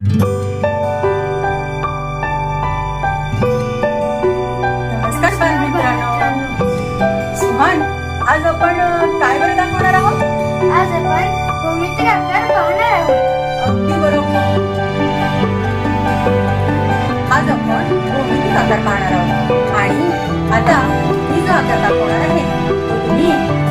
नमस्कार बालमित्रांनो. सुहान, आज आपण काय बरं दाखवणार आहोत? आज आपण भौमितिक आकार पाहणार आहोत. अगदी बरोबर. आज आपण भौमितिक आकार पाहणार आहोत आणि आता मी जो आकार दाखवणार आहे तो तुम्ही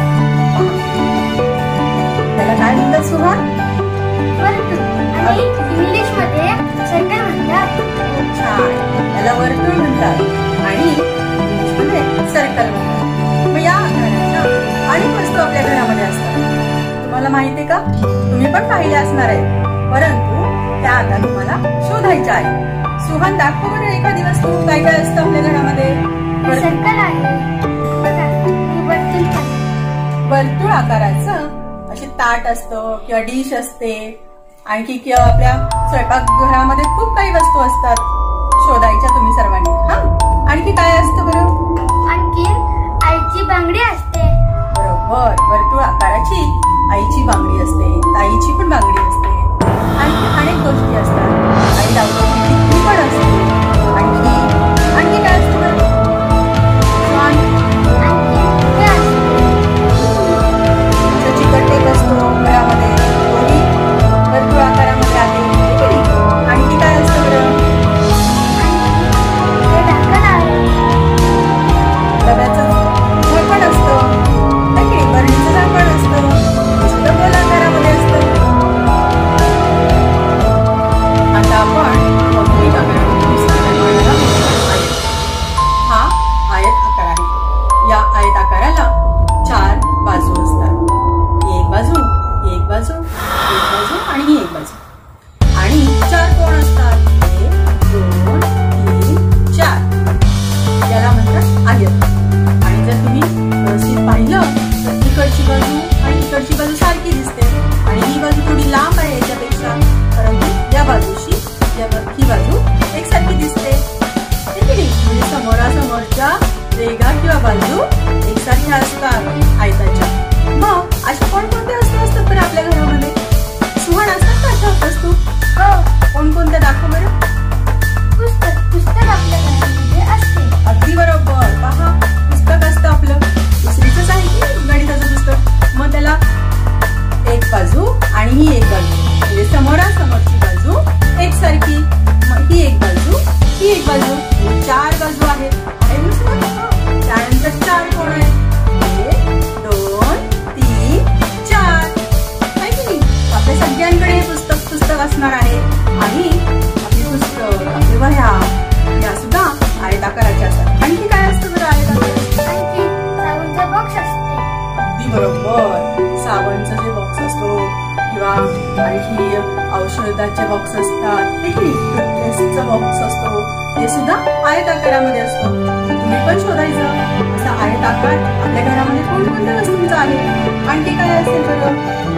त्याला काय म्हणतात सुहान? वर्तुळ आणि इंग्लिश मध्ये सर्कल म्हणतात. छान, त्याला वर्तुळ म्हणतात आणि इंग्लिश मध्ये सर्कल म्हणतात. मग या आकाराच्या अनेक वस्तू आपल्या घरामध्ये असतात. तुम्हाला माहिती आहे का? तुम्ही पण पाहिल्या असणार आहे, परंतु त्या आता तुम्हाला शोधायच्या आहे. सुहान, दाखव बरं एखादी वस्तू काय काय असतं आपल्या घरामध्ये. सर्कल आहे बघा, वर्तुळ. वर्तुळ आकाराचं असे ताट असतं किंवा डिश असते. आणखी किंवा आपल्या स्वयंपाकघरामध्ये खूप काही वस्तू असतात. शोधायच्या तुम्ही सर्वांनी. हा, आणखी काय असतं बरं? आणखी आईची बांगडी असते. बरोबर, वर्तुळ आकाराची आईची बांगडी असते, ताईची पण बांगडी असते. आणखी अनेक गोष्टी असतात. आई लावण्याची टिकली पण असते. आणखी काय असतं बरं? चिकट टेप असतो घरामध्ये, तोही वर्तुळ आकारामध्ये आहे. आणखी काय असतं बरं? डब्याचं झाकण असतं, बरणीचं झाकण असतं, ते सुद्धा गोल आकारामध्ये असतं. आता आपण भौमितिक आकारामध्ये हा आयत आकार आहे. या आयत आकाराला 4 बाजू असतात. एक बाजू, एक बाजू, एक बाजू आणि ही एक बाजू. आणि 4 कोण असतात. 1, 2, 3, 4. याला म्हणतात आयत. आणि जर तुम्ही व्यवस्थित पाहिलं तर इकडची बाजू आणि इकडची बाजू सारखी दिसते आणि ही बाजू थोडी लांब आहे याच्यापेक्षा, परंतु या बाजूशी ही बाजू एकसारखी दिसते. म्हणजे समोरासमोरच्या रेघा किंवा बाजू एकसारख्या असतात आयताच्या. मग अशा कोणकोणत्या वस्तू असतात तर आपल्या घरामध्ये? सुहान, असतात का अशा वस्तू? कोणकोणत्या दाखव बरं? पुस्तक आपल्या घरामध्ये असते. अगदी बरोबर. पहा, पुस्तक असतं आपलं. दुसरीच आहे की गणिताचं पुस्तक. मग त्याला एक बाजू आणि ही एक बाजू, म्हणजे समोरासमोरची बाजू एकसारखी. मग ही एक बाजू, ही एक बाजू, 4 बाजू आहेत. त्यानंतर 4 कोण आहेत. 1, 2, 3, 4. आहे की नाही? आपल्या सगळ्यांकडे हे पुस्तक असणार आहे. आणि आपली पुस्तक, आपले वह्या या सुद्धा आयत आकाराच्या असतात. आणखी काय असतं बरं आयत आकाराचं? आणखी साबणचा बॉक्स असते. अगदी बरोबर. साबणचा जे बॉक्स असतो किंवा आणखी औषधाचे बॉक्स असतात, टूथपेस्टचा बॉक्स असतो, हे सुद्धा आयत आकारामध्ये असतो. तुम्ही पण शोधायचं असा आयत आकार आपल्या घरामध्ये कोणकोणत्या वस्तूंचा आहे. आणखी काय असेल बरं?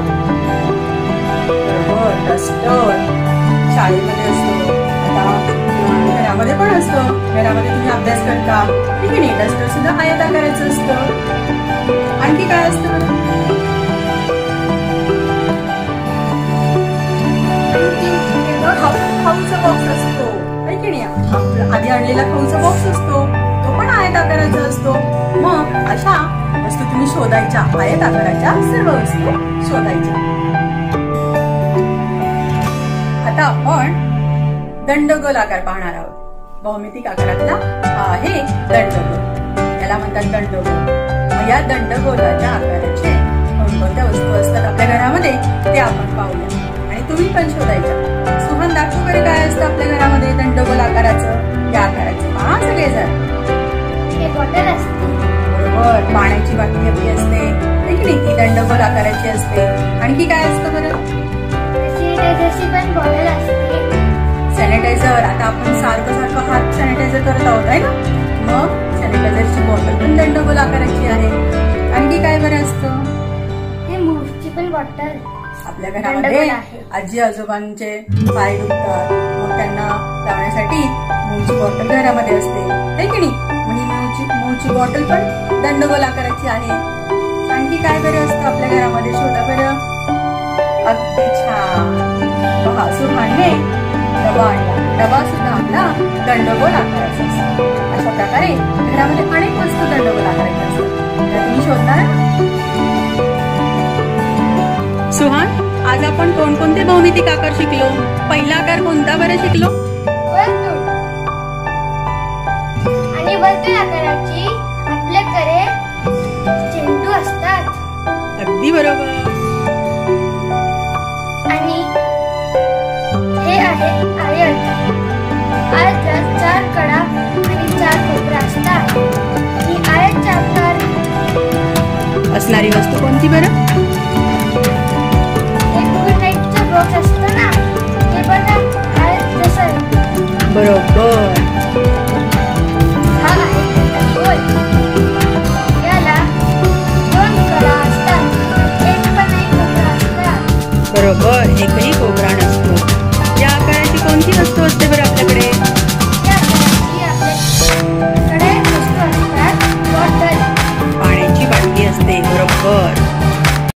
बरोबर, डस्टर. शाळेमध्ये असतो, आता घरामध्ये पण असतो. घरामध्ये तुम्ही अभ्यास करता, ठीक आहे नाही, डस्टर सुद्धा आयत आकाराचं असतं. आणखी काय असतं बरं? खाऊचा बॉक्स असतो, आहे की नाही? आधी आणलेला खाऊचा बॉक्स असतो, तो पण आयत आकाराचा असतो. मग अशा वस्तू तुम्ही शोधायच्या. आयत आकाराच्या सर्व वस्तू शोधायच्या. आता आपण दंडगोल आकार पाहणार आहोत. भौमितिक आकारातला हा आहे दंडगोल. याला म्हणतात दंडगोल. मग या दंडगोलाच्या आकाराचे कोणकोणत्या वस्तू असतात आपल्या घरामध्ये ते आपण पाहूया आणि तुम्ही पण शोधायच्या. सुहान, दाखव बरं काय असतं आपल्या घरामध्ये दंडगोल आकाराचं. या आकाराचं पहा सगळेजण. एक बॉटल असते. बरोबर, पाण्याची बाटली आपली असते, ठीक नाही? ती दंडगोल आकाराची असते. आणखी काय असतं बरं? सॅनिटायझरची पण बॉटल असते. सॅनिटायझर. आता आपण सारखं हात सॅनिटायझर करत आहोत, आहे ना? मग सॅनिटायझरची बॉटल पण दंडगोल आकाराची आहे. आणखी काय बरं असतं? हे मूवची पण बॉटल आपल्या घरामध्ये आजी आजोबांचे पाय दुखतात, मग त्यांना लावण्यासाठी मूवची बॉटल घरामध्ये असते, है की नाही? मग ही मूवची बॉटल पण दंडगोल आकाराची आहे. आणखी काय बरं असतं आपल्या घरामध्ये? शोधा बरं. अगदी छान. पहा, सुहानने डबा आणला. डबा सुद्धा आपला दंडगोल आकाराचा असतो. अशा प्रकारे घरामध्ये अनेक वस्तू दंडगोल आकाराच्या असतात. त्या तुम्ही शोधणार. सुहान, आज आपण कोणकोणते भौमितिक आकार शिकलो? पहिला आकार कोणता बरं शिकलो? वर्तुळ. आणि वर्तुळ आकाराची आपल्याकडे चेंडू असतात. अगदी बरोबर. आणि हे आहे आयत. आयताला 4 कडा आणि 4 कोपरा असतात. ही आयतचा आकार असणारी वस्तू कोणती बरं? एक गुड नाईटचा बॉक्स असतो ना, ते बघा आयत जसं. बरोबर.